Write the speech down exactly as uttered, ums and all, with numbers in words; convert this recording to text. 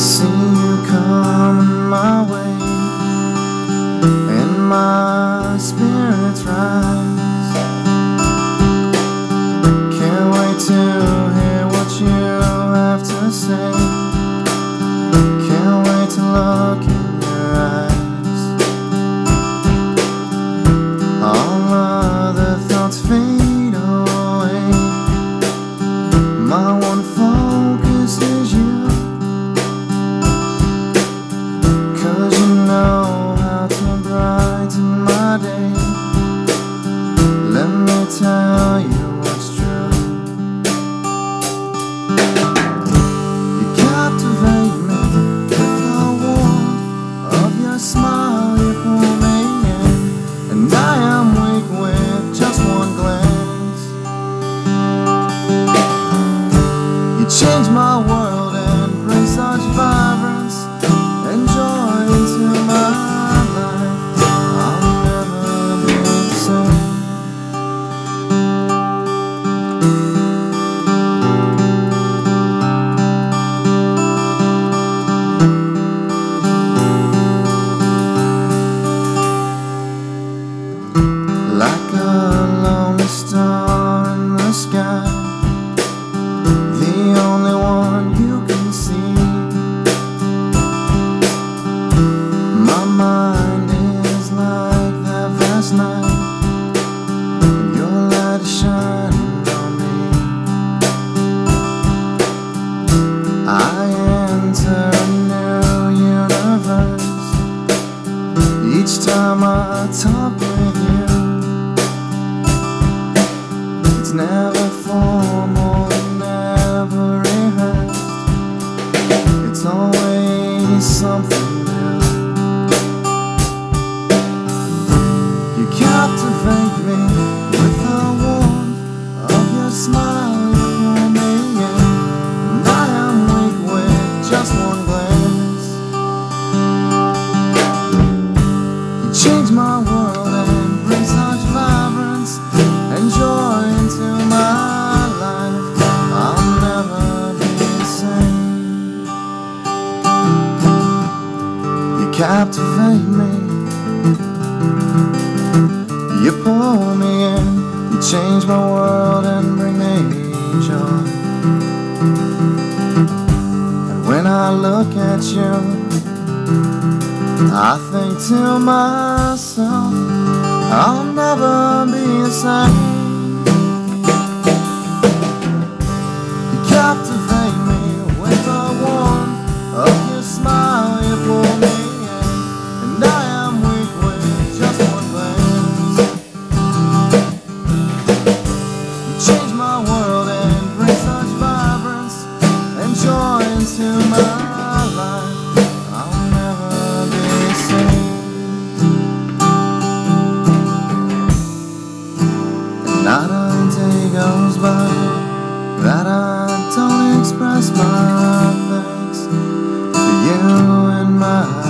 see you coming my way, and my spirits rise. Can't wait to hear what you have to say. Can't wait to look in your eyes. All other thoughts fade away. My one focus is you. Tell you what's true. You captivate me with the warmth of your smile. You pull me in, and I am weak with just one glance. You change my world and bring such vibrance and joy into my life. I'll never be the same. Like a lonely star in the sky, the only one you can see. My mind is like that vast night, and your light is shining on me. I enter a new universe each time I talk with you. It's never formal, never rehearsed. It's always something new. You captivate me with the warmth of your smile. You pull me in, and I am weak with just one glance. You change my world and bring such vibrance and joy into my life. I'll never be the same. You captivate me. You pull me in. You change my world and bring me joy. And when I look at you, I think to myself, I'll never be the same. You captivate me with the warmth of your smile. You pull me in, and I am weak with just one glance. You change my world and bring such vibrance and joy into my life. I'll never be the same. Not a day goes by that I don't express my thanks to you and my